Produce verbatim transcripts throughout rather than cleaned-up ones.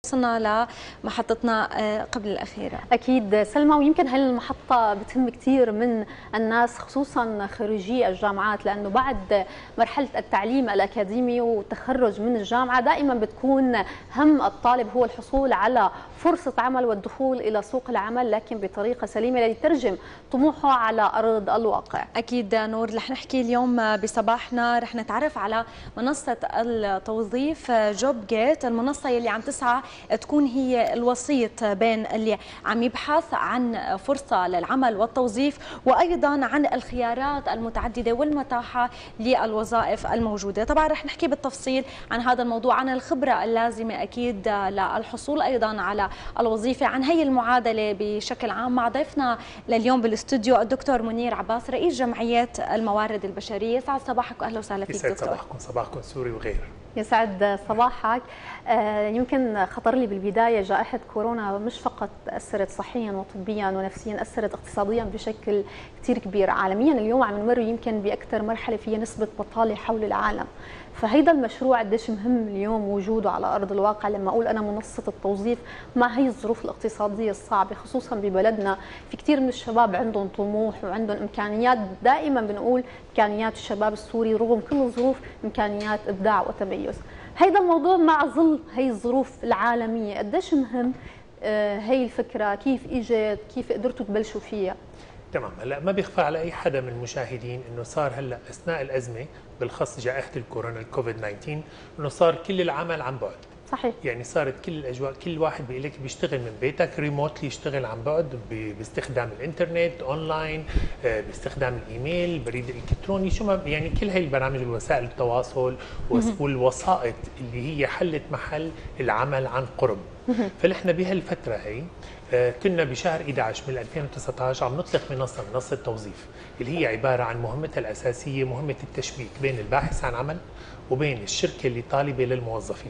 وصلنا لمحطتنا قبل الأخيرة. أكيد سلمى، ويمكن هاي المحطة بتهم كثير من الناس خصوصا خريجي الجامعات، لأنه بعد مرحلة التعليم الأكاديمي والتخرج من الجامعة دائما بتكون هم الطالب هو الحصول على فرصة عمل والدخول إلى سوق العمل، لكن بطريقة سليمة ليترجم طموحه على أرض الواقع. أكيد نور، رح نحكي اليوم بصباحنا رح نتعرف على منصة التوظيف جوب جيت، المنصة يلي عم تسعى تكون هي الوسيط بين اللي عم يبحث عن فرصة للعمل والتوظيف، وأيضا عن الخيارات المتعددة والمتاحة للوظائف الموجودة. طبعا رح نحكي بالتفصيل عن هذا الموضوع، عن الخبرة اللازمة أكيد للحصول أيضا على الوظيفة، عن هي المعادلة بشكل عام، مع ضيفنا لليوم بالاستوديو الدكتور منير عباس، رئيس جمعية الموارد البشرية. سعد صباحك وأهلا وسهلا فيك دكتور. يسعد صباحكم، صباحكم سوري وغير. يسعد صباحك. آه يمكن خطر لي بالبداية جائحة كورونا مش فقط أثرت صحيا وطبيا ونفسيا، أثرت اقتصاديا بشكل كتير كبير عالميا. اليوم عم نمر يمكن بأكثر مرحلة فيها نسبة بطالة حول العالم، فهيدا المشروع قديش مهم اليوم وجوده على أرض الواقع. لما أقول أنا منصة التوظيف مع هي الظروف الاقتصادية الصعبة خصوصا ببلدنا، في كتير من الشباب عندهم طموح وعندهم إمكانيات. دائما بنقول إمكانيات الشباب السوري رغم كل الظروف إمكانيات إبداع وتميز. هيدا الموضوع مع ظل هي الظروف العالمية قديش مهم آه هي الفكرة، كيف إجت، كيف قدرتوا تبلشوا فيها؟ تمام. هلا ما بيخفى على اي حدا من المشاهدين انه صار هلا اثناء الازمه بالاخص جائحه الكورونا الكوفيد تسعة عشر انه صار كل العمل عن بعد. صحيح. يعني صارت كل الاجواء، كل واحد بيقول لك بيشتغل من بيتك ريموتلي، يشتغل عن بعد باستخدام الانترنت اونلاين، باستخدام الايميل، البريد الالكتروني، شو ما يعني كل هي البرامج والوسائل التواصل والوسائط اللي هي حلت محل العمل عن قرب. فنحن بهالفتره هي كنا بشهر أحد عشر من ألفين وتسعة عشر عم نطلق منصه منصه توظيف اللي هي عباره عن مهمتها الاساسيه مهمه التشبيك بين الباحث عن عمل وبين الشركه اللي طالبه للموظفين.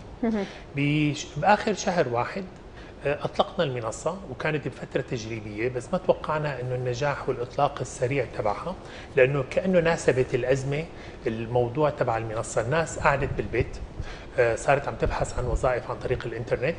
باخر شهر واحد اطلقنا المنصه وكانت بفتره تجريبيه، بس ما توقعنا انه النجاح والاطلاق السريع تبعها، لانه كانه ناسبت الازمه الموضوع تبع المنصه. الناس قعدت بالبيت، صارت عم تبحث عن وظائف عن طريق الانترنت،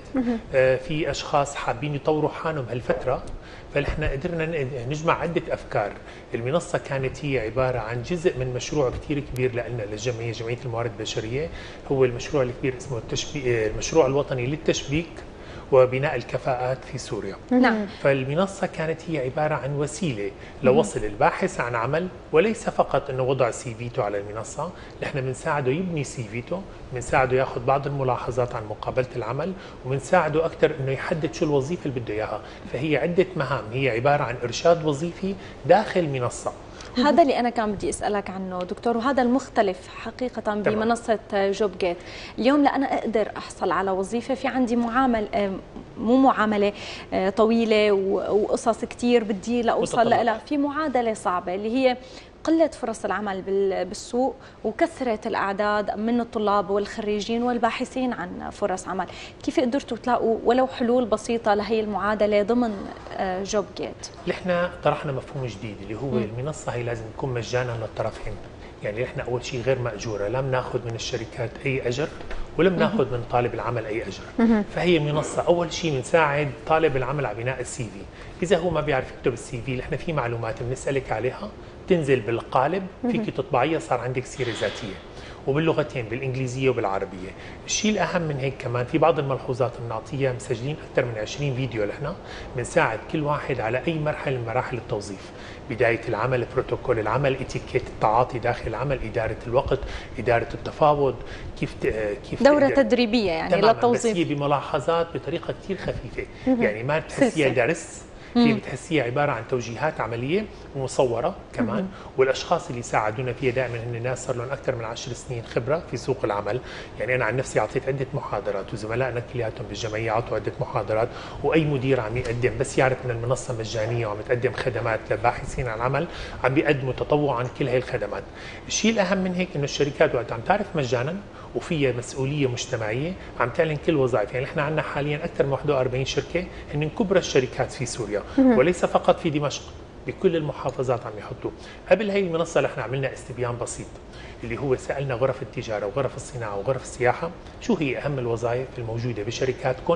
في اشخاص حابين يطوروا حالهم هالفتره، فنحن قدرنا نجمع عده افكار. المنصه كانت هي عباره عن جزء من مشروع كثير كبير لنا للجمعيه، جمعيه الموارد البشريه، هو المشروع الكبير اسمه التشبيك، المشروع الوطني للتشبيك وبناء الكفاءات في سوريا. نعم. فالمنصة كانت هي عبارة عن وسيلة لوصل الباحث عن عمل، وليس فقط انه وضع سيفيته على المنصة، نحن بنساعده يبني سيفيته، بنساعده ياخذ بعض الملاحظات عن مقابلة العمل، وبنساعده اكثر انه يحدد شو الوظيفة اللي بده اياها. فهي عدة مهام، هي عبارة عن ارشاد وظيفي داخل المنصة. هذا اللي أنا كان بدي أسألك عنه دكتور، وهذا المختلف حقيقة بمنصة جوب جيت. اليوم لأنا أقدر أحصل على وظيفة، في عندي معامل مو معاملة طويلة وقصص كتير بدي لأوصل لها، في معادلة صعبة اللي هي قلة فرص العمل بالسوق وكثرة الأعداد من الطلاب والخريجين والباحثين عن فرص عمل. كيف قدرتوا تلاقوا ولو حلول بسيطة لهي المعادلة ضمن جوب جيت؟ نحن طرحنا مفهوم جديد اللي هو م. المنصة هي لازم تكون مجانا للطرفين. يعني نحن أول شيء غير مأجورة، لا بناخذ من الشركات أي أجر ولا بناخذ من طالب العمل أي أجر. فهي منصة أول شيء بنساعد طالب العمل على بناء السي في. إذا هو ما بيعرف يكتب السي في، نحن في معلومات بنسألك عليها تنزل بالقالب، فيك تطبعيها، صار عندك سيرة ذاتية وباللغتين بالانجليزيه وبالعربيه. الشيء الاهم من هيك كمان في بعض الملحوظات بنعطيها، مسجلين اكثر من عشرين فيديو نحن بنساعد كل واحد على اي مرحله من مراحل التوظيف، بدايه العمل، بروتوكول العمل، اتيكيت التعاطي داخل العمل، اداره الوقت، اداره التفاوض، كيف كيف دوره تدريبيه يعني للتوظيف، بس هي بملاحظات بطريقه كثير خفيفه. يعني ما بتحسيها درس، هي بتحسيها عباره عن توجيهات عمليه ومصوره كمان. مم. والاشخاص اللي ساعدونا فيها دائما هن ناس صار لهم اكثر من عشر سنين خبره في سوق العمل. يعني انا عن نفسي اعطيت عده محاضرات، وزملائنا كلياتهم بالجمعيه اعطوا عده محاضرات، واي مدير عم يقدم بس يعرف ان المنصه مجانيه وعم تقدم خدمات للباحثين عن العمل، عم بيقدموا تطوعا كل هي الخدمات. الشيء الاهم من هيك انه الشركات وقت عم تعرف مجانا وفيها مسؤوليه مجتمعيه عم تعلن كل وظائف. يعني نحن عندنا حاليا اكثر من واحد وأربعين شركه هن كبرى الشركات في سوريا، وليس فقط في دمشق، بكل المحافظات عم يحطوه. قبل هي المنصه نحن عملنا استبيان بسيط اللي هو سالنا غرف التجاره وغرف الصناعه وغرف السياحه شو هي اهم الوظائف الموجوده بشركاتكم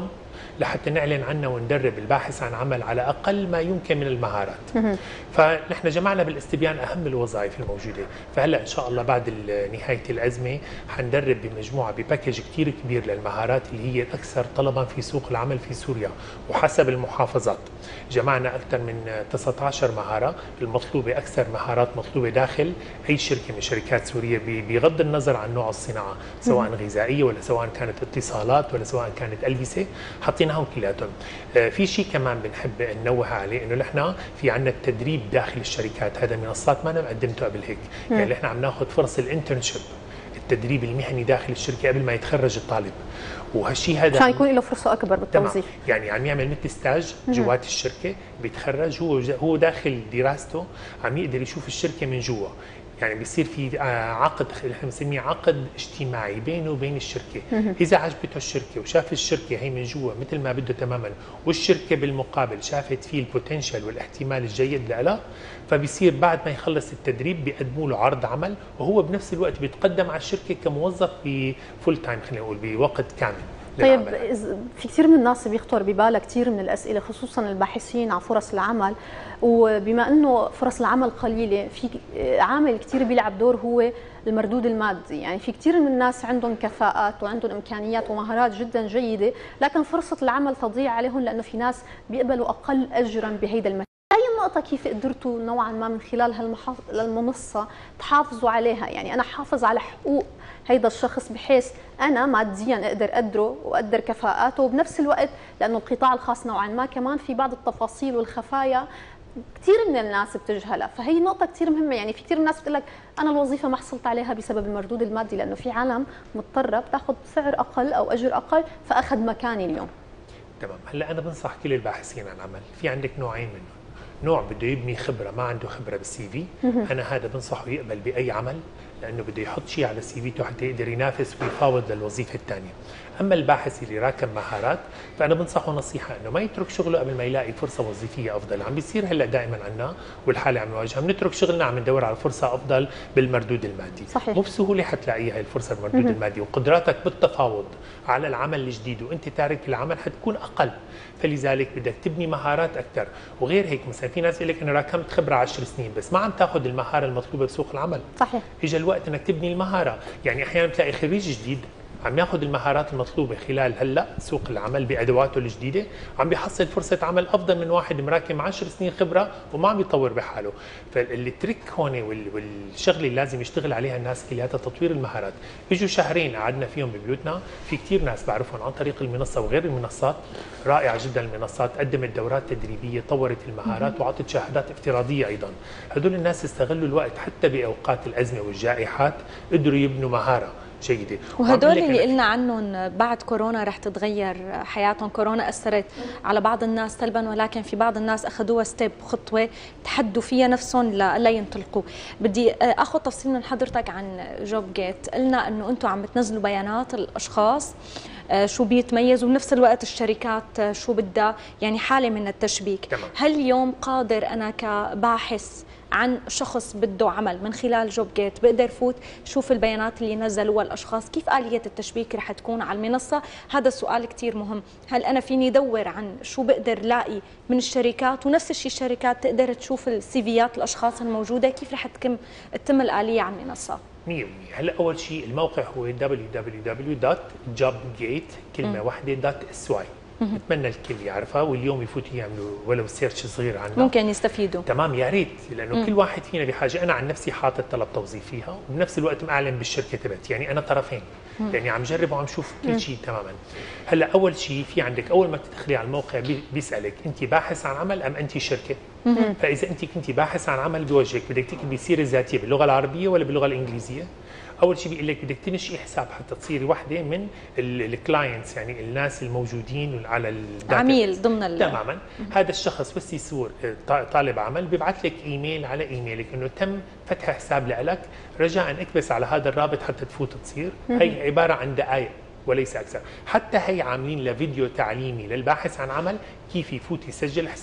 لحتى نعلن عنها وندرب الباحث عن عمل على اقل ما يمكن من المهارات. فنحن جمعنا بالاستبيان اهم الوظائف الموجوده، فهلا ان شاء الله بعد نهايه الازمه حندرب بمجموعه بباكج كثير كبير للمهارات اللي هي الاكثر طلبا في سوق العمل في سوريا وحسب المحافظات. جمعنا اكثر من تسعة عشر مهاره المطلوبه، اكثر مهارات مطلوبه داخل اي شركه من شركات سوريا بغض النظر عن نوع الصناعه، سواء غذائيه ولا سواء كانت اتصالات ولا سواء كانت البسه، حطيناهم كلياتهم. في شيء كمان بنحب ننوه عليه، انه نحن في عندنا التدريب داخل الشركات، هذا منصات ما انا قدمته قبل هيك، يعني نحن عم ناخذ فرص الانترنشيب، التدريب المهني داخل الشركه قبل ما يتخرج الطالب، وهالشيء هذا عشان يكون له فرصه اكبر بالتوظيف. يعني عم يعمل مثل ستاج جوات الشركه، بيتخرج هو هو داخل دراسته عم يقدر يشوف الشركه من جوا، يعني بيصير في عقد احنا بنسميه عقد اجتماعي بينه وبين الشركه. اذا عجبته الشركه وشاف الشركه هي من جوا مثل ما بده تماما، والشركه بالمقابل شافت فيه البوتنشل والاحتمال الجيد لها، فبيصير بعد ما يخلص التدريب بيقدموا له عرض عمل، وهو بنفس الوقت بيتقدم على الشركه كموظف بفول تايم، خلينا نقول بوقت كامل. طيب في كثير من الناس بيخطر ببالها كثير من الاسئله، خصوصا الباحثين عن فرص العمل، وبما انه فرص العمل قليله في عامل كثير بيلعب دور هو المردود المادي. يعني في كثير من الناس عندهم كفاءات وعندهم امكانيات ومهارات جدا جيده، لكن فرصه العمل تضيع عليهم لانه في ناس بيقبلوا اقل اجرا بهيدا المكان. هاي النقطة كيف قدرتوا نوعا ما من خلال هالمنصة تحافظوا عليها؟ يعني أنا حافظ على حقوق هيدا الشخص بحيث أنا ماديا أقدر أقدره وأقدر كفاءاته، وبنفس الوقت لأنه القطاع الخاص نوعا ما كمان في بعض التفاصيل والخفايا كثير من الناس بتجهلها، فهي نقطة كثير مهمة. يعني في كثير ناس بتقول لك أنا الوظيفة ما حصلت عليها بسبب المردود المادي، لأنه في عالم مضطرة بتاخذ سعر أقل أو أجر أقل فأخذ مكاني اليوم. تمام. هلا أنا بنصح كل الباحثين عن عمل، في عندك نوعين منهم، نوع بده يبني خبره ما عنده خبره بالسي في، انا هذا بنصحه يقبل باي عمل لانه بده يحط شيء على السي في حتى يقدر ينافس ويفاوض للوظيفه الثانيه. اما الباحث اللي راكب مهارات فانا بنصحه نصيحه انه ما يترك شغله قبل ما يلاقي فرصه وظيفيه افضل. عم بيصير هلا دائما عنا والحاله عم نواجهها، بنترك شغلنا عم ندور على فرصه افضل بالمردود المادي. صحيح. مو بسهوله حتلاقيها الفرصه المردود المادي، وقدراتك بالتفاوض على العمل الجديد وانت تارك العمل حتكون اقل، فلذلك بدك تبني مهارات اكثر. وغير هيك مثلا في ناس يقول لك انا راكمت خبره عشر سنين بس ما عم تاخذ المهاره المطلوبه بسوق العمل. صحيح. اجى الوقت انك تبني المهاره، يعني احيانا بتلاقي خريج جديد عم ياخذ المهارات المطلوبه خلال هلا سوق العمل بادواته الجديده، عم بيحصل فرصه عمل افضل من واحد مراكم عشر سنين خبره وما عم يطور بحاله. فالتريك هون والشغله اللي لازم يشتغل عليها الناس كلياتها تطوير المهارات. اجوا شهرين قعدنا فيهم ببيوتنا، في كثير ناس بعرفهم عن طريق المنصه وغير المنصات، رائعه جدا المنصات، قدمت دورات تدريبيه، طورت المهارات وعطت شهادات افتراضيه ايضا. هدول الناس استغلوا الوقت حتى باوقات الازمه والجائحات، قدروا يبنوا مهاره جيدة. وهدول اللي قلنا عنهم بعد كورونا رح تتغير حياتهم، كورونا أثرت على بعض الناس سلبا، ولكن في بعض الناس أخذوها ستيب، خطوة تحدوا فيها نفسهم لا ينطلقوا. بدي أخذ تفصيل من حضرتك عن جوب جيت. قلنا أنه أنتم عم بتنزلوا بيانات الأشخاص شو بيتميز، وبنفس الوقت الشركات شو بدها، يعني حالة من التشبيك. تمام. هل اليوم قادر أنا كباحث عن شخص بده عمل من خلال جوب جيت بقدر فوت شوف البيانات اللي نزلوها الاشخاص؟ كيف آلية التشبيك رح تكون على المنصة؟ هذا السؤال كثير مهم. هل انا فيني ادور عن شو بقدر لاقي من الشركات، ونفس الشيء الشركات تقدر تشوف السيفيات الاشخاص الموجودة؟ كيف رح تتم تتم الآلية على المنصة؟ مية بالمية. هلا اول شيء الموقع هو دبليو دبليو دبليو دوت جوب جيت كلمه واحده دوت اس واي. بتمنى الكل يعرفها واليوم يفوتوا يعملوا ولو سيرش صغير عنها، ممكن يستفيدوا. تمام، يا ريت، لانه مم. كل واحد فينا بحاجه. انا عن نفسي حاطط طلب توظيف فيها وبنفس الوقت معلن بالشركه تبعتي، يعني انا طرفين، مم. يعني عم جرب وعم شوف كل شيء تماما. هلا اول شيء في عندك اول ما تدخلي على الموقع بيسالك انت باحث عن عمل ام انت شركه؟ مم. فاذا انت كنت باحث عن عمل بوجهك بدك تكتبي السيره الذاتيه باللغه العربيه ولا باللغه الانجليزيه؟ اول شيء بيقول لك بدك تنشئي حساب حتى تصيري وحده من الكلاينتس، يعني الناس الموجودين على الداتا، عميل ضمن ال تماما. هذا الشخص بس يصير طالب عمل بيبعث لك ايميل على ايميلك انه تم فتح حساب لك، رجاء اكبس على هذا الرابط حتى تفوت تصير. هي عباره عن دقائق وليس اكثر. حتى هي عاملين لفيديو تعليمي للباحث عن عمل كيف يفوت يسجل حساب.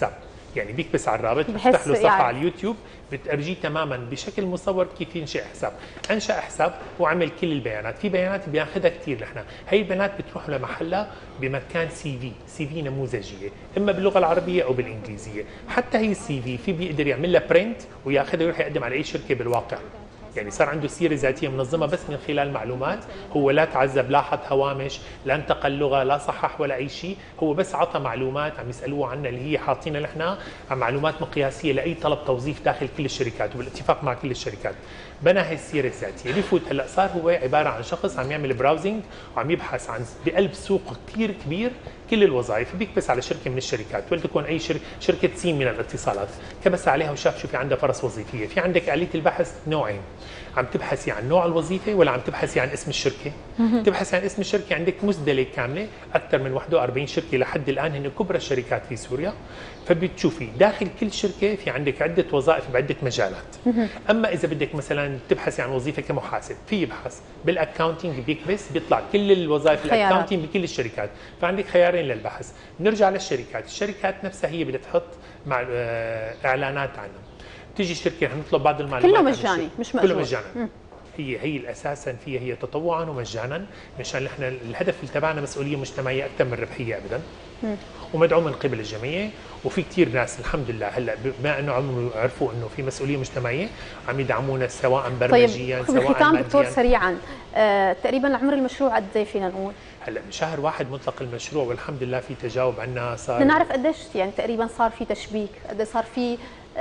يعني بيكبس على الرابط بتفتح له صفحه يعني على اليوتيوب بتأرجيه تماما بشكل مصور كيف ينشئ حساب. انشأ حساب وعمل كل البيانات، في بيانات بياخذها كثير نحن، هي البيانات بتروح لمحلها بمكان سي في، سي في نموذجيه، اما باللغه العربيه او بالانجليزيه، حتى هي السي في في بيقدر يعمل لها برنت وياخذها ويروح يقدم على اي شركه بالواقع. يعني صار عنده سيره ذاتيه منظمه بس من خلال معلومات، هو لا تعذب، لا حط هوامش، لا انتقل لغه، لا صحح ولا اي شيء، هو بس عطى معلومات عم يسالوه عنها اللي هي حاطينها نحن معلومات مقياسيه لاي طلب توظيف داخل كل الشركات وبالاتفاق مع كل الشركات. بنى هي السيره الذاتيه، بفوت هلا صار هو عباره عن شخص عم يعمل براوزنج وعم يبحث عن بقلب سوق كثير كبير كل الوظائف، بيكبس على شركه من الشركات، ولتكن اي شركه شركه سين من الاتصالات، كبس عليها وشاف شو في عندها فرص وظيفيه، في عندك آلية البحث نوعين، عم تبحثي عن نوع الوظيفه ولا عم تبحثي عن اسم الشركه؟ تبحثي عن اسم الشركه، عندك مسدله كامله اكثر من واحد وأربعين شركه لحد الان هن كبرى الشركات في سوريا، فبتشوفي داخل كل شركه في عندك عده وظائف بعده مجالات. اما اذا بدك مثلا تبحثي عن وظيفه كمحاسب، في يبحث بالاكاونتنج بيكبس بيطلع كل الوظائف الاكاونتنج بكل الشركات، فعندك خيارين للبحث. نرجع للشركات، الشركات نفسها هي بدها تحط مع اعلانات عنها، تيجي الشركه رح نطلب بعض المعلومات، كله مجاني مش مأجور، كله مجانا. هي هي الاساسا فيها هي تطوعا ومجانا، مشان نحن الهدف اللي تبعنا مسؤوليه مجتمعيه اكثر من ربحيه ابدا. مم. ومدعوم من قبل الجميع، وفي كثير ناس الحمد لله هلا بما انه عم عرفوا انه في مسؤوليه مجتمعيه عم يدعمونا سواء برمجيا. طيب سواء بالختام دكتور سريعا، آه تقريبا عمر المشروع قد ايه فينا نقول؟ هلا بشهر واحد مطلق المشروع والحمد لله في تجاوب عنا. صار بدنا نعرف قديش يعني تقريبا صار في تشبيك، قد صار في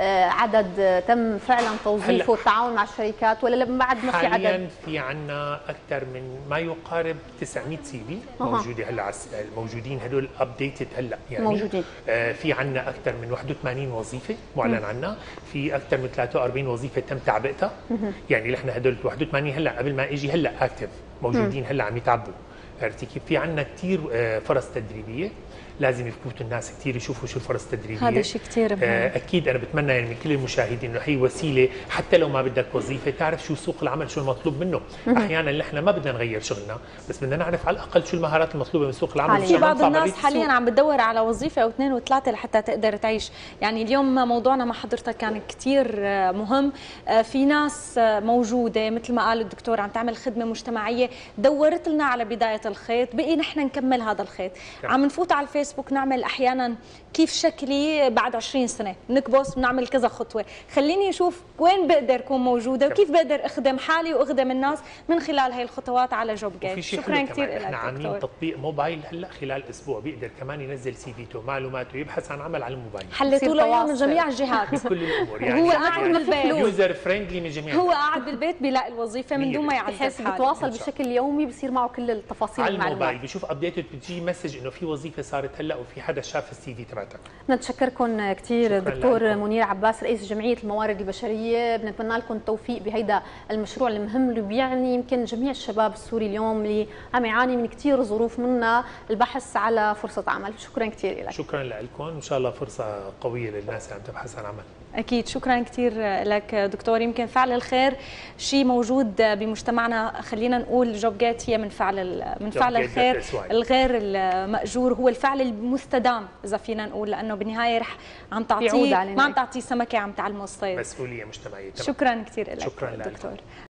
عدد تم فعلا توظيفه والتعاون مع الشركات، ولا بعد ما في عدد؟ حاليا في عندنا اكثر من ما يقارب تسعمية سي في موجوده هلا، موجودين هدول ابديتد هلا يعني موجودين. آه في عندنا اكثر من واحد وثمانين وظيفه معلن عنها، في اكثر من ثلاثة وأربعين وظيفه تم تعبئتها، يعني نحن هدول واحد وثمانين هلا قبل ما اجي هلا اكتف موجودين هلا عم يتعبوا. عرفتي كيف؟ في عندنا كثير آه فرص تدريبيه، لازم يفوتوا الناس كثير يشوفوا شو الفرص التدريبيه. هذا شيء كثير مهم. اكيد انا بتمنى يعني من كل المشاهدين انه هي وسيله حتى لو ما بدك وظيفه تعرف شو سوق العمل، شو المطلوب منه. احيانا نحن ما بدنا نغير شغلنا، بس بدنا نعرف على الاقل شو المهارات المطلوبه من سوق العمل. في بعض الناس حاليا عم بتدور على وظيفه او اثنين وثلاثه لحتى تقدر تعيش. يعني اليوم موضوعنا مع حضرتك كان كثير مهم. في ناس موجوده مثل ما قال الدكتور عم تعمل خدمه مجتمعيه، دورت لنا على بدايه الخيط، بقي نحن نكمل هذا الخيط. عم نفوت على الفيسبوك نعمل احيانا كيف شكلي بعد عشرين سنة، نكبس ونعمل كذا خطوة، خليني أشوف وين بقدر أكون موجودة وكيف بقدر أخدم حالي وأخدم الناس من خلال هاي الخطوات على جوب جيت. شكرا كثير لك. احنا عاملين تطبيق موبايل هلا خلال أسبوع بيقدر كمان ينزل سي فيته معلوماته ويبحث عن عمل على الموبايل. حليتوا له من جميع الجهات بكل الأمور، يعني هو قاعد يعني بالبيت، يوزر فريندلي من جميع، هو قاعد بالبيت بيلاقي الوظيفة من دون ما يعذب حاله، بيتواصل بشكل يومي، بصير معه كل التفاصيل على الموبايل، بيشوف ابديت، بتجي مسج انه في وظيفه صارت هلا وفي حدا شاف السي في تبعتك. نتشكركم كثير دكتور منير عباس رئيس جمعيه الموارد البشريه، بنتمنى لكم التوفيق بهيدا المشروع المهم اللي بيعني يمكن جميع الشباب السوري اليوم اللي عم يعاني من كثير ظروف، منها البحث على فرصه عمل. شكرا كثير لك. شكرا لكم، وان شاء الله فرصه قويه للناس اللي عم تبحث عن عمل. أكيد شكرا كثير لك دكتور. يمكن فعل الخير شيء موجود بمجتمعنا، خلينا نقول جوب جيت هي من فعل من فعل الخير الغير المأجور، هو الفعل المستدام إذا فينا نقول، لأنه بالنهاية رح عم تعطيه ما عم تعطيه سمكة، عم تعلمه الصيد. مسؤولية مجتمعية. شكرا كثير لك شكرا دكتور.